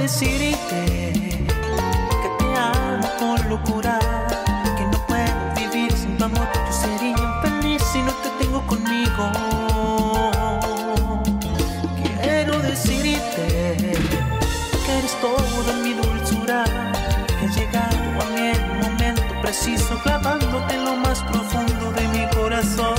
decirte que te amo con locura, que no puedo vivir sin tu amor. Yo sería infeliz si no te tengo conmigo. Quiero decirte que eres todo en mi dulzura, que has llegado a mí en un momento preciso, clavándote en lo más profundo de mi corazón.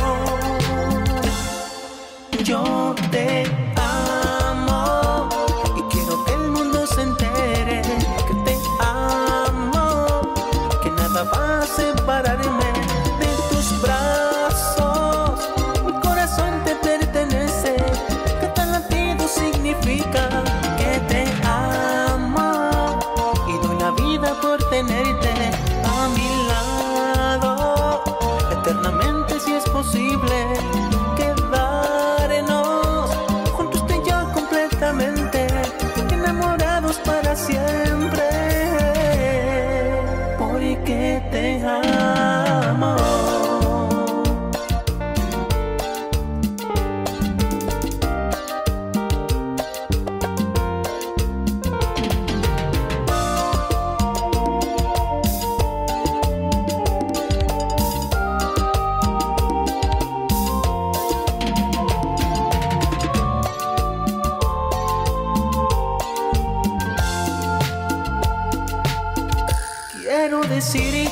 Yo te amo y quiero que el mundo se entere que te amo, que nada va a separarme de tus brazos. Mi corazón te pertenece, que tal latido significa que te amo y doy la vida por tenerte a mi lado, eternamente si es posible. Enamorados para siempre, porque te amo. Quiero decir